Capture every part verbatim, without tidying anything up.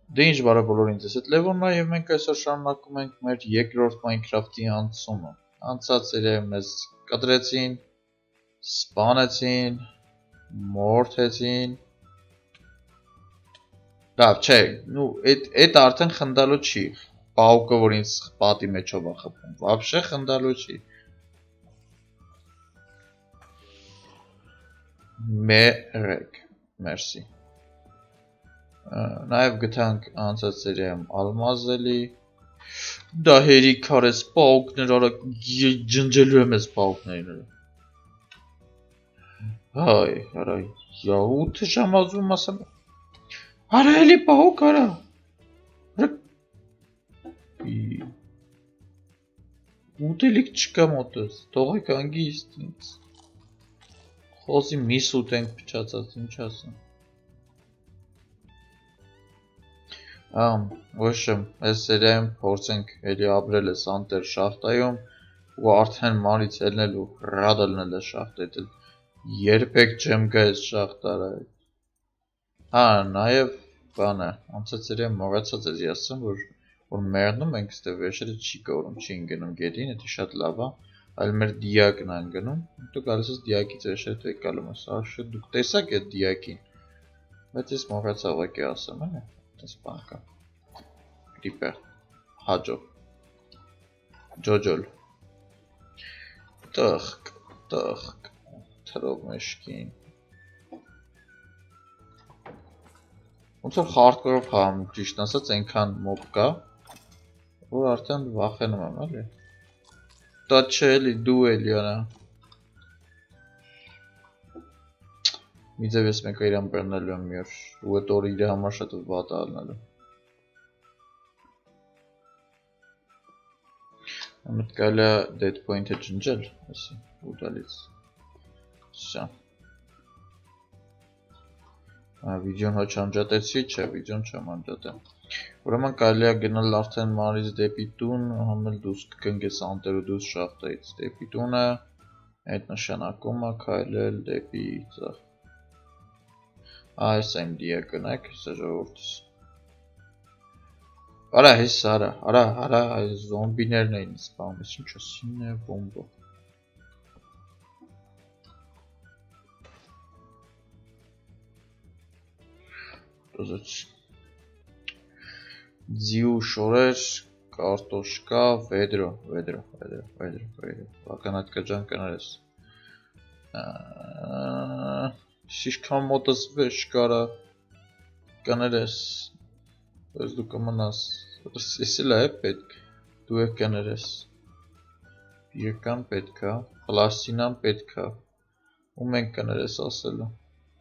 Դե ինչ բարը բոլորին ձեզ հետ Լևոնն է եւ մենք այսօր շարունակում ենք մեր երկրորդ Minecraft-ի անցումը։ Անցած սերիայում մեզ կտրեցին, սպանեցին, մորթեցին։ Լավ, չէ, նու այդ այդ արդեն խնդալու չի։ Պաուկը, որ ինձ պատի մեջով է խփում, вообще խնդալու չի։ Մերեք, մերսի։ Նաև գտանք անցած սերիայում ալմազելի։ Դա հերիք արես պաուկներ, արա ջնջելու եմ ես պաուկներին։ Հայ, արա, յա ութ ժամ ազում ասեմ։ Արա էլի պաուկ արա։ Ուտելիք չկա մոտս, թողեք հանգիստ ինձ։ Խոսի միս ուտենք փչացած, ինչ ասեմ։ Ամ, ոչմ, այս սերիայում փորձենք էլի ապրել ես անտեր շախտայում ու արդեն մանից ելնել ու ռադը լնել է շախտետ երբեք չեմ գա այս շախտարը։ Հա, նաև բան է, անցած սերիայում մոռացած էի ասեմ, որ որ մեռնում ենք ստե վեշերը չի կորում, չի ընկնում գետին, դա շատ լավ է, այլ մեր դիակն են գնում, դու գալիս ես դիակից վեշերը դու եկալում ես, աշը դուք տեսաք այդ դիակին, բայց ես մոռացա ուղղակի ասեմ, էլի, այս բան կա, Creeper, հաջող, ջոջոլ, տխկ, տխկ, թրով մեշկին, ոնց որ hardcore-ով խաղում, ճիշտ ասած այնքան մոբ կա, որ արդեն վախենում եմ, էլի, դա չէ էլի, դու էլի արա, մի ձև ես մեկը իրան բեռնելու եմ մի օր, ու այդ օրը իր համար շատ վատ ալնելու։ Ամետ կայլ է dead point-ը ջնջել, ասի, ուտալից, սա։ Վիդեոն հոչ անջատեցի, չէ, վիդեոն չեմ անջատեմ։ Ուրեմն կարելի է գնալ արդեն մանից դեպի տուն, համել դուս կգնգես անտեր ու դուս շախտայից դեպի տունը, այդ նշանակում է քայլել դեպի ձախ։ Այս այն դիակն եք, սա ժողովրդս։ Արա, հես արա, արա, արա, այս զոմբիներն էին սպանում, ես ինչ ասին է բոմբո։ Դոզոց։ Ձիու շորեր, կարտոշկա, վեդրո, վեդրո, վեդրո, վեդրո, վեդրո, վականատ կջան կներես։ Շիշքան մոտս վեշ կարա, կներես, ես դու կմնաս, ես էլ է պետք, դու եք կներես, բիրկան պետք է, պլաստինան պետք է, ու մենք կներես ասելու,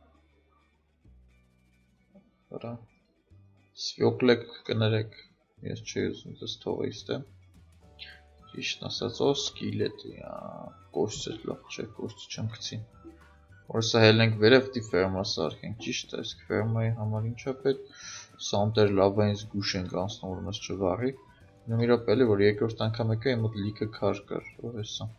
հորա, սվյոկլեք կներեք, ես չի ուզում ձեզ թողիստ եմ, ճիշտն ասած ո սկիլետ, կոշց էր լող չէ, կոշց չեմ կցին, որ սա հելնենք վերև դի ֆերմա սարքենք, ճիշտ է, իսկ ֆերմայի համար ինչա պետ, սանտեր լավային զգուշ ենք անցնում, որ մեզ չվարի, նույն մի րոպե էլի, որ երկրորդ անգամ եկա, իմ մոտ լիքը քար կար, ով է սա։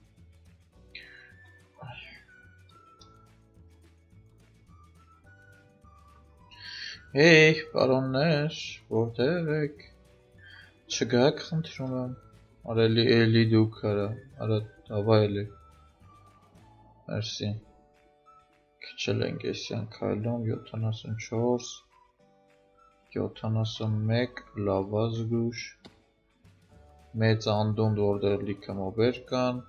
Հեյ, պարոններ, որտեղ եք, չգաք խնդրում եմ, արելի էլի դուք արա, արա հավա էլի, մերսի, քչել ենք էսյան կայլում, յոթանասունչորս, յոթանասունմեկ, լավա զգուշ, մեծ անդունդ որդեր լիքը մոբեր կան,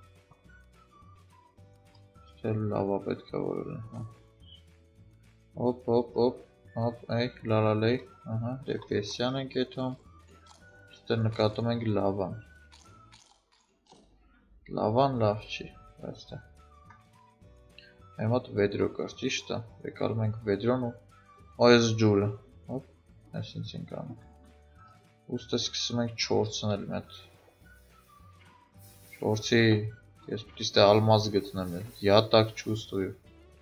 ստել լավա պետքա որորեն, ոպ, ոպ, ոպ, ոպ, այք, լալալեյ, դեպի էսյան ենք եթում, ստել նկատում ենք լավան, լավան լավ չի, վաստը, այմատ վեդրո կար, ճիշտ է, եկալում ենք վեդրոն ու այս ջուրը, ոպ, այս ինձ ենք անում, ուստը սկսում ենք չորցնել մետ, չորցի, ես պտի ստե ալմազ գտնեմ է, յատակ չուստույու,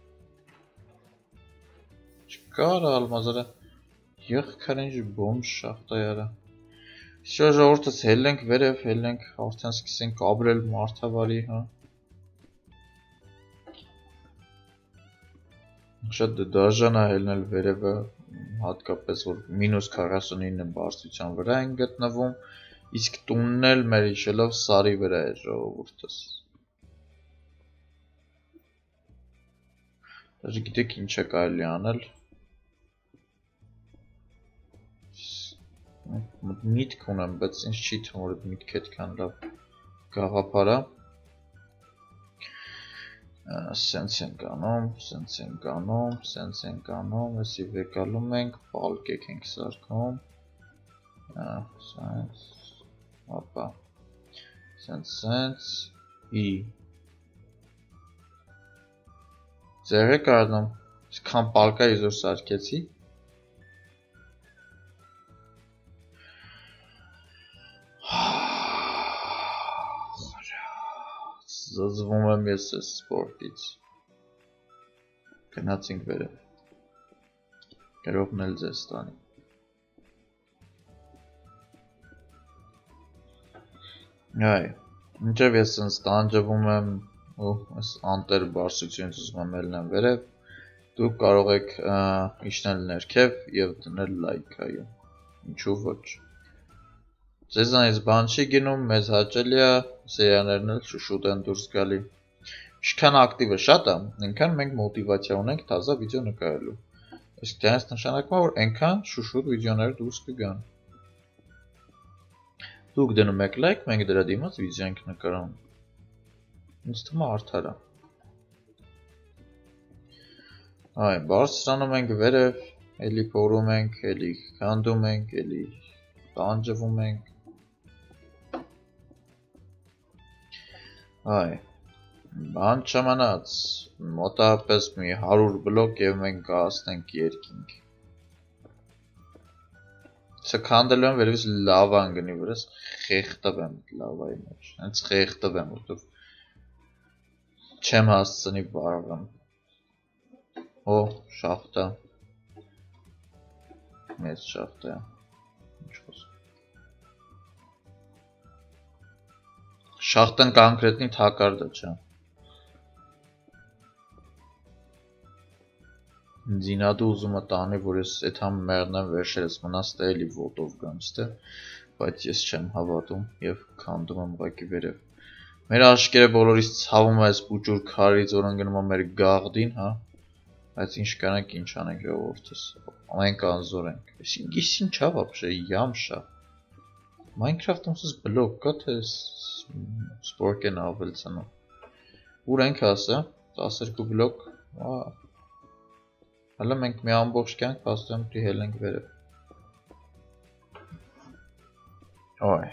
չկար ալմազարը, յղ կար ինչ բոմջ շախտայ արա, Շո ժողորդս հելենք վերև, հելենք, արդեն սկսենք ապրել մարդավարի, հա, շատ դաժան է հելնել վերևը, հատկապես որ մինուս քառասունինը բարձրության վրա են գտնվում, իսկ տունն էլ մեր հիշելով սարի վրա է ժողովուրդս։ Դաժե գիտեք ինչ է կարելի անել։ Միտք ունեմ, բայց ինձ չի թվում, որ միտք այդքան լավ գաղափար է։ Սենց ենք անում, սենց ենք անում, սենց ենք անում, եսի վեկալում ենք, պալկեք ենք սարքում, սենց, ապա, սենց, սենց, ի, ձեր եք արդնում, քան պալկա իզոր սարքեցի, զզվում եմ ես ես սպորտից, գնացինք վերև, գրողն էլ ձեզ տանի։ Այ, ինչև ես սենց տանջվում եմ ու անտեր բարսությունից ուզում եմ ելնեմ վերև, դուք կարող եք իջնել ներքև և դնել լայք այո, ինչու ոչ։ Ձեզանից բան չի գնում, մեզ հաճելի է, սերիաներն էլ շուշուտ են դուրս գալի։ Ինչքան ակտիվը շատ է, այնքան մենք մոտիվացիա ունենք թազա վիդեո նկարելու։ Իսկ դրանից նշանակում է, որ այնքան շուշուտ վիդեոներ դուրս կգան։ Դուք դնում եք լայք, մենք դրա դիմաց վիդեո ենք նկարում։ Ինձ թվում է արդար է։ Այ, բարձրանում ենք վերև, էլի փորում ենք, էլի քանդում ենք, էլի տանջվում ենք։ Այ, բան չամանաց, մոտավորապես մի հարյուր բլոկ և մենք կհասնենք երկինք։ Չքանդելու եմ վերևից լավան գնի վրաս, խեղտով եմ լավայի մեջ, հենց խեղտով եմ, որտով չեմ հասցնի բարվեմ։ Օ, շախտա, մեծ շախտա է, ինչ խոսք։ Շախտան կոնկրետնի թակարդը չէ։ Ձինադու ուզում է տանի, որ ես էդ համ մեղնեմ վերշերս մնաս տե էլի ոտով գամ ստե, բայց ես չեմ հավատում և քանդում եմ ուղղակի վերև։ Մեր աշկերը բոլորից ցավում է այս պուճուր քարից, որ ընկնում է մեր գաղդին, հա, բայց ինչ կանենք, ինչ անենք ժողովուրդս, մենք անզոր ենք։ Ես ինչ ա вообще, ямշա։ Minecraft-ում սս բլոկ կա, թե սպորկ են ավելցնում։ Ուր ենք ասա, տասներկու բլոկ, հələ մենք մի ամբողջ կյանք պաստոյն պրի հել ենք վերև։ Ոյ։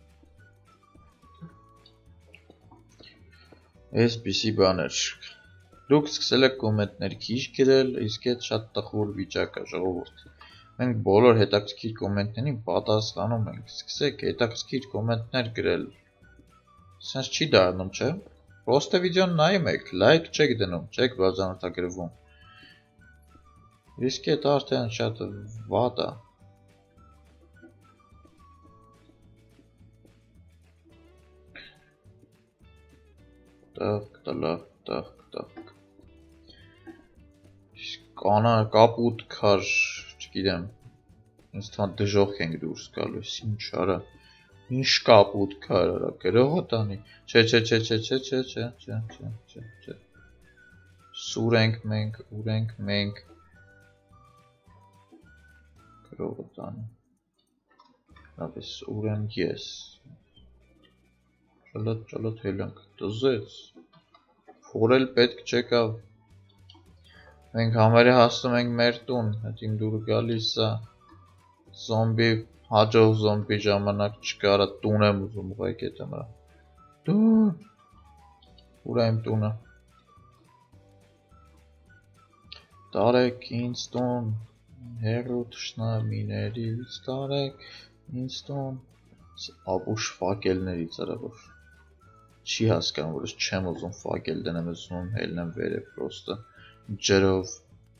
Այսպիսի բաներ։ Դուք սկսել եք կոմենտներ քիչ գրել, իսկ այդ շատ տխուր վիճակ է ժողովուրդ։ Մենք բոլոր հետաքրքիր կոմենտներին պատասխանում ենք, սկսեք հետաքրքիր կոմենտներ գրել։ Սենց չի դառնում, չէ՞։ Պրոստը վիդեոն նայում եք, լայք չեք դնում, չեք բաժանորդագրվում։ Իսկ այդ արդեն շատ վատ է։ Տախ, տլախ, տախ, տախ։ Կանա կապուտ քար, չգիտեմ, ինձ թվում է դժոխք ենք դուրս գալու, ինչ արա, ինչ կապուտ քար արա, գրողը տանի, չէ, չէ, չէ, չէ, չէ, չէ, չէ, չէ, չէ, չէ, չէ, սուր ենք մենք, ուր ենք մենք, գրողը տանի, լավ ես, ուր եմ ես, ճլոտ, ճլոտ հելանք, տզեց, փորել պետք չեկավ, մենք համարի հասնում ենք մեր տուն, հետ իմ դուր գալիս է, զոմբի, հաջող զոմբի ժամանակ չկարա, տուն եմ ուզում ուղայք էտ ամրա, տուն, ուր եմ տունը, տարեք ինձ տուն, հերու թշնամիներից տարեք ինձ տուն, ապուշ վակելներից արավոր, չի հասկան, որ ես չեմ ուզում վակել դնեմ, ես ուզում հելնեմ վերև պրոստը, ջրով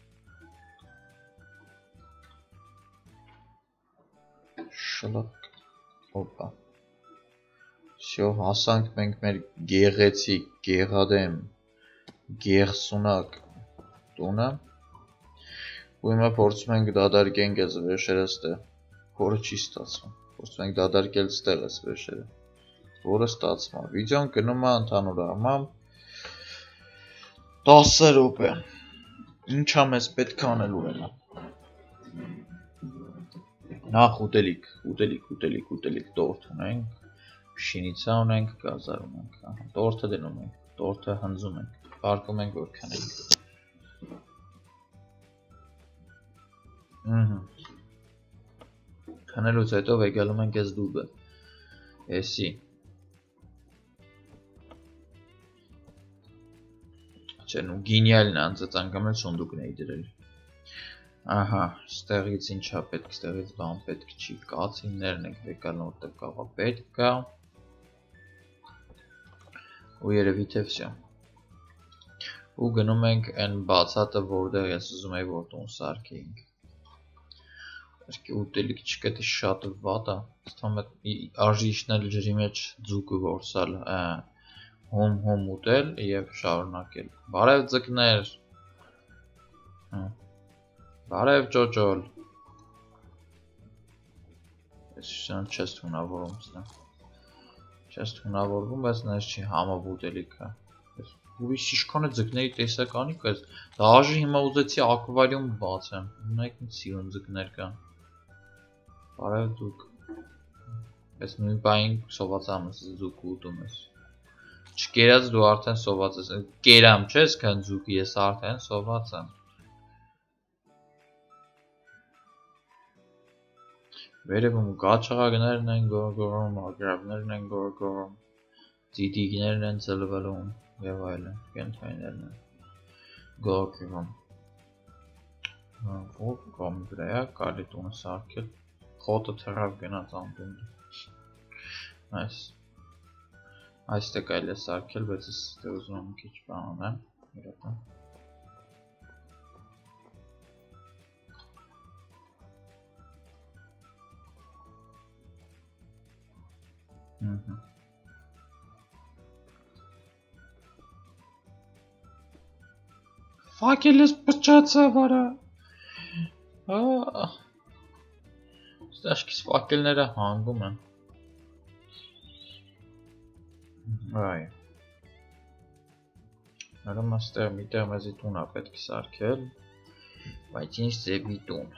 շլակ օպա շո հասանք մենք մեր գեղեցիկ գեղադեմ գեղսունակ տունը ու հիմա փորձում ենք դադարենք այս վեշերը ստե, որը չի ստացվում, փորձում ենք դադարել ստեղ այս վեշերը, որը ստացվում է, վիդեոն գնում է ընդհանուր առմամբ տասը րոպե, ինչա մեզ պետք է անել ուրեմն, նախ ուտելիք, ուտելիք, ուտելիք, ուտելիք, տորթ ունենք, Շինիցա ունենք, գազար ունենք, տորթը դնում ենք, տորթը հնձում ենք, պարկում ենք, որ քնենք։ Քնելուց հետո վեգալում ենք այս դուբը, էսի։ Չեն ու գինյալն անձած անգամ էլ սոնդուկն էի դրել։ Ահա, ստեղից ինչա պետք, ստեղից բան պետք չի, կացիններն ենք վեկալն որտեղ կաղա պետք կա ու երևի թե վսյա ու գնում ենք են բացատը որտեղ ես ուզում էի որ տուն սարքեինք Արկի ուտելիք չկետի շատ վատ է, ստամ արժի իշնել ջրի մեջ ձուկը որսալ, հոմ հոմ ուտել և շարունակել, բարև ձկներ Բարև ճոճոլ Ես չես թունավորում ստա Չես թունավորվում, բայց նես չի համով ուտելիքը Ուրիշ իշքան է ձկների տեսականի կայս Դաժի հիմա ուզեցի ակվարիում բացեմ Ունեք ինձ սիրուն ձկներ կան Բարև ձուկ Ես նույն պային սովածամ ես ձուկ ուտում ես Չկերած դու արդեն սոված ես Կերամ չես կան ձուկ ես արդեն սոված եմ Վերևում գաչաղագներն են գորգորում, ագրավներն են գորգորում, ձիդիգներն են ծլվելում և այլն, կենթայիներն են գորգորում Որ կամ վրայա կարի տունը սարքել, խոտը թրավ գնաց անդունդը Այս Այստեղ կայլ է սարքել, բայց ես ուզում եմ քիչ բան անեմ, իրական Ֆակել ես պճացա վարա Ստաշկիս ֆակելները հանգում են Այ Հրում աստեղ միտեղ մեզի տուն է պետք սարքել Բայց ինչ ձևի տուն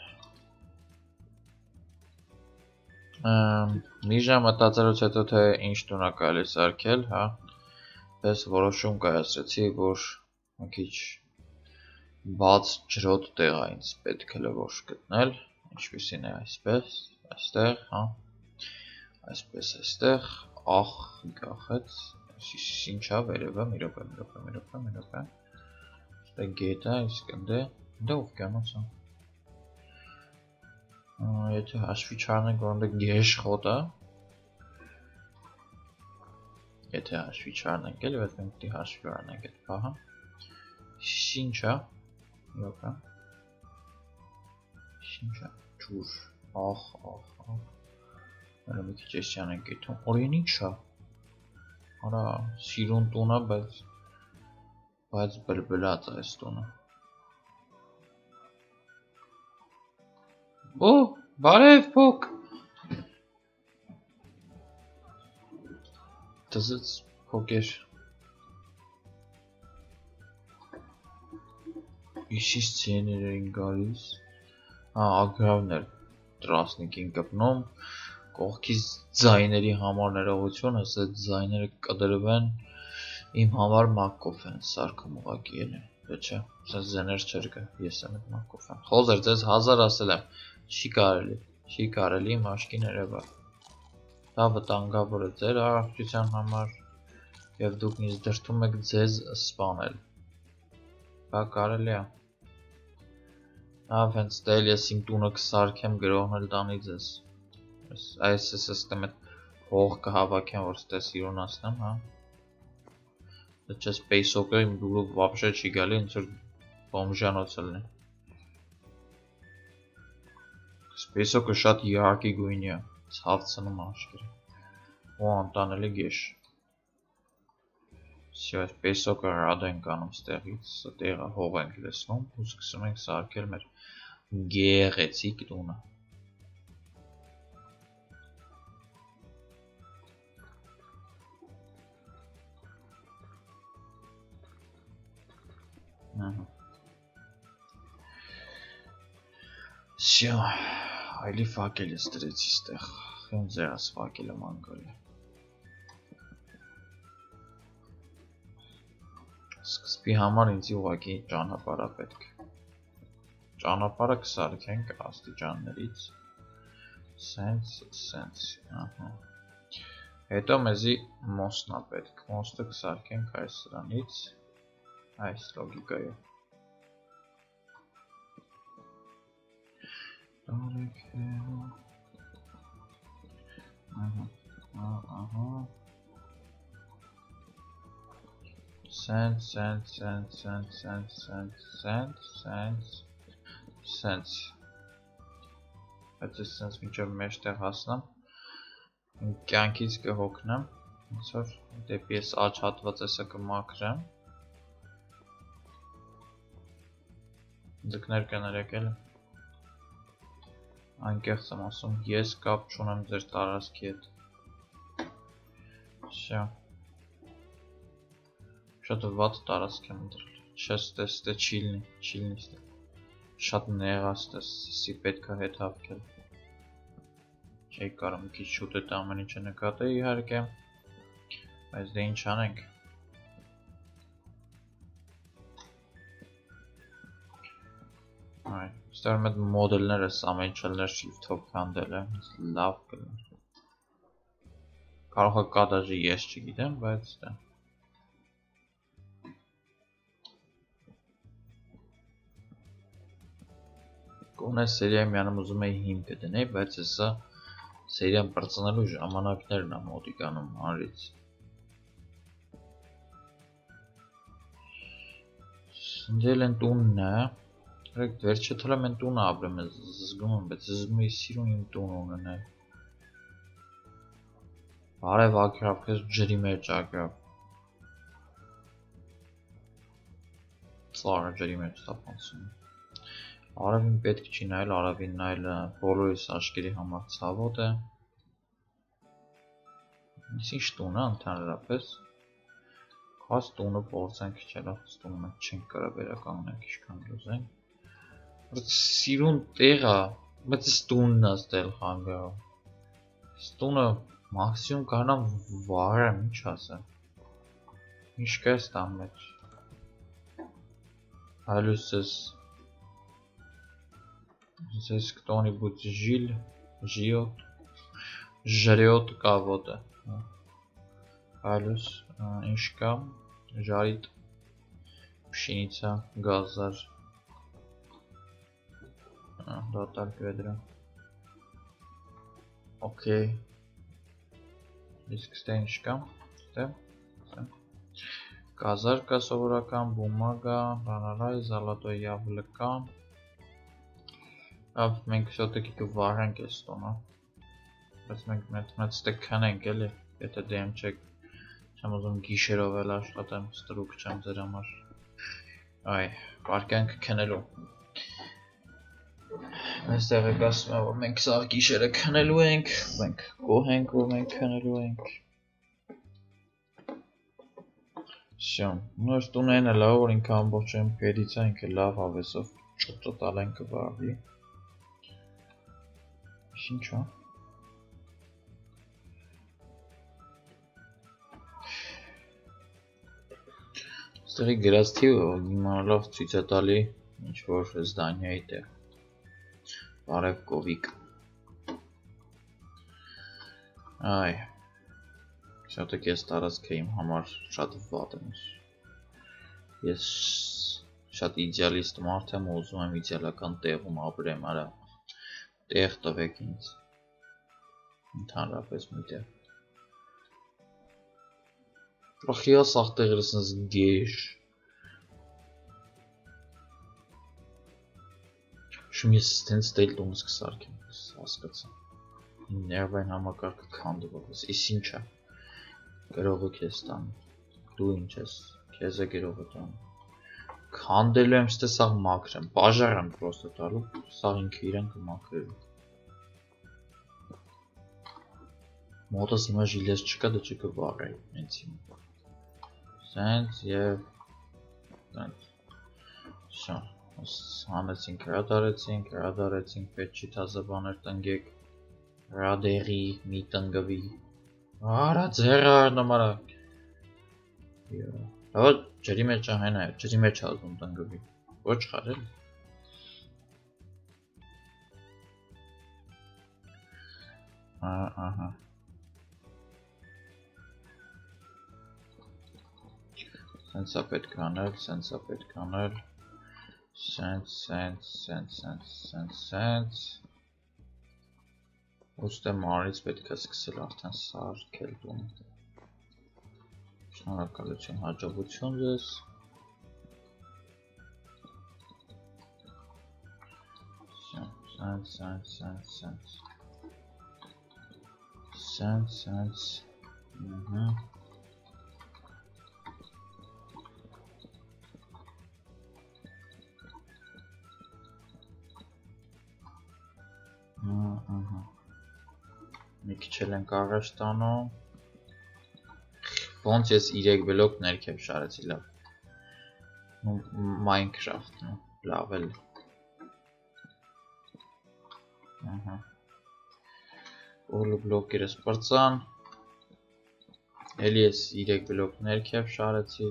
Մի ժամ մտածելուց հետո թե ինչ տուն է կարելի սարքել, հա Պես որոշում կայացրեցի, որ մի քիչ բաց ջրոտ տեղ է ինձ պետք է որ գտնել, ինչպիսին է այսպես, այստեղ, հա Այսպես այստեղ, ախ, գախեց, ինչա վերևը, մի րոպե, մի րոպե, մի րոպե, մի րոպե Այստեղ գետը, իսկ ընդ է, ընդ է օվկիանոս է Եթե հաշվի չառնենք, որ ընդ գեշ խոտ է Եթե հաշվի չառնենք էլ, բայց մենք պիտի հաշվի առնենք այդ պահը Ինչ է, յոկա Ինչ է, ջուր, ախ, ախ, ախ Մերը մի քիչ էսյան ենք եթում, օրին ինչ է Արա, սիրուն տուն է, բայց Բայց բլբլած է այս տունը Օ, բարև փոք Դզեց փոքեր Իշիս ծեներ էին գալիս Հա, ագրավներ տրասնիկին կպնում Կողքից ձայների համար ներողություն, ես այդ ձայները կդրվեն Իմ համար մակկով են սարքում ուղակի էլ Դե չէ, սենց զեներ չեր կը, ես եմ այդ մակկով եմ Խոզեր, ձեզ հազար ասել եմ Չի կարելի, չի կարելի մաշկի ներևա Դա վտանգավոր է ձեր առողջության համար Եվ դուք ինձ դրդում եք ձեզ սպանել Բա կարելի էԱվ հենց դել ես իմ տունը կսարքեմ գրողն էլ տանի ձեզ Այս ես եստեմ էտ հող կհավաքեմ որ ստե սիրունացնեմ հա Դա չես պեյսոկը իմ դուրը վապշե չի գալի ինձ որ բոմժանոց ելնի Պեյսոկը շատ իհարկի գույնի է Ցավցնում աշկերը Ու անտանելի գեշ Սյո այս պեյսոկը ռադ ենք անում ստեղից Տեղը հող ենք լեսնում ու սկսում ենք սարքել մեր Գեղեցիկ տունը։ Ահա։ Всё, այլի ֆակել է ստրեցի ստեղ։ Ոնց է աս ֆակելը մանգալը։ Սկզբի համար ինձ ուղղակի ճանապարհ է պետք։ Ճանապարհը կսարքենք աստիճաններից։ Սենց, սենց, ահա։ Հետո մեզի մոստն է պետք։ Մոստը կսարքենք այս սրանից, այս լոգիկայով։ Ահա, ահա։ Սենց, սենց, սենց, սենց, սենց, սենց, սենց, սենց, սենց։ Բայց ես սենց մինչև մեջտեղ հասնեմ, կյանքից կհոգնեմ, ոնց որ դեպի ես աջ հատվածեսը կմաքրեմ։ Ձկներ կներեք էլ։ Անկեղծ եմ ասում, ես կապ չունեմ ձեր տարածքի հետ։ Всё։ Շատ վատ տարածք եմ ընտրել։ Չես տեստե չիլնի, չիլնի ստե։ Շատ նեղաստ է, սի պետք է հետ հավքել։ Չի կարող մի քիչ շուտ այդ ամեն ինչը նկատել իհարկե, բայց դե ինչ անենք։ Այ, ստեղ մեծ մոդելները ամեն չելներ շիֆթով քանդել է, լավ կլներ։ Կարող է կա դաժե ես չգիտեմ, բայց դա։ Կոնե սերիայի միանում ուզում էի հիմքը դնեի, բայց հեսա սերիան պրծնելու ժամանակներն է մոտիկանում հանրից։ Դել են տունն է, վերջը թելեմ են տունը ապրեմ է զգում եմ, բայց զգում էի սիրում իմ տուն ունենալ։ Արև ակրավ, կեզ ջրի մեջ ակրավ։ Ծարը ջրի մեջ տապանցում։ Արևին պետք չի նայել, արևին նայելը բոլորիս աշկերի համար ցավոտ է։ Ինչ ինչ տուն է ընդհանրապես։ Քաս տունը փորձենք չելավ, տունը չենք կարող վերականգնենք ինչքան ուզենք։ Սիրուն տեղ է, բայց այս տունն է ստել խանգարում։ Այս տունը մաքսիմում կարողանամ վարեմ, ինչ ասեմ։ Ինչ կա այս տան մեջ։ Այլուս ես Здесь кто-нибудь жил, живет, жрет кого-то. Այլուս ինչ կա, ժարիտ, пшеница, գազար։ Դատալ կվեդրա։ Okay. Իսկ ստե ինչ կա, ստե, գազար կա սովորական, բումագա, լանալայ, զալատո яблоко։ Ավ մենք все-таки կվարենք այս տոնը։ Բայց մենք մեծ ստեքան ենք էլի, եթե դեմ չեք, չեմ ուզում գիշերով էլ աշխատեմ, ստրուկ չեմ ձեր համար։ Այ, վարկանք քնելու։ Այստեղ եք ասում եմ, որ մենք սաղ գիշերը քնելու ենք, մենք գոհ ենք, որ մենք քնելու ենք։ Всё, ну այս տունեն է լավ, որ ինքը ամբողջ եմ պետից է, ինքը լավ հավեսով ճոտոտալ են կվարվի։ Ինչ է։ Ստեղի գրած թիվը իմանալով ցույց է տալի ինչ-որ զդանյայի տեղ։ Բարև կովիկ։ Այ, շատ-եք ես տարածքը իմ համար շատ վատ եմ։ Ես շատ իդեալիստ մարդ եմ, ուզում եմ իդեալական տեղում ապրեմ, արա տեղ տվեք ինձ։ Ընդհանրապես մի տեղ։ Պրոխիա սաղ տեղերը սնս գեշ։ Շում ես ստենց տել տունս կսարքեմ, հասկացա։ Ներվային համակարգը քանդվող, ես ինչ է։ Գրողը քեզ տան, դու ինչ ես, քեզ է գրողը տան։ Քանդելու եմ, ստե սաղ մաքրեմ, բաժար եմ պրոստը տալու, սաղ ինքը իրեն կմաքրելու։ Մոտս հիմա ժիլես չկա, դա չկվարայի, հենց հիմա։ Սենց և սենց։ Շա, հանեցինք, հրադարեցինք, հրադարեցինք, պետ չի թազաբաներ տնգեք, հրադեղի, մի տնգվի, արա ձերը արնոմարա։ Հա, ջրի մեջ հեն այ, ջրի մեջ ազում տնգվի, ոչ խարել։ Ահա։ Սենցա պետք անել, սենցա պետք անել, սենց, սենց, սենց, սենց, սենց, սենց, ուստե մարից պետք է սկսել արդեն սարքել տուն, շնորհակալություն, հաջողություն ձեզ, սենց, սենց, սենց, սենց, սենց, սենց, սենց, մի քիչ էլ ենք առաջ տանում, ոնց ես երեք բլոկ ներքև շարեցի լավ, Minecraft-ն, լավ էլ, ուլու բլոկերս պրծան, էլի ես երեք բլոկ ներքև շարեցի,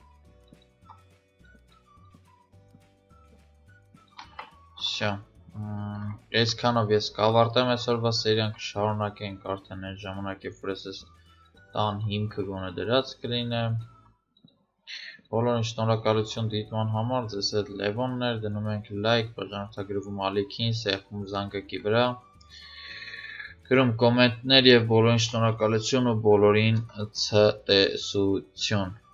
շա, այսքանով ես կավարտեմ այսօրվա սերիան, կշարունակենք արդեն այն ժամանակ, երբ որ ես տան հիմքը գոնե դրած կլինեմ, բոլորին շնորհակալություն դիտման համար, ձեզ հետ Լևոնն էր, դնում ենք լայք, բաժանորդագրվում ալիքին, սեղմում զանգակի վրա, գրում կոմենտներ և բոլորին շնորհակալություն ու բոլորին ցտեսություն։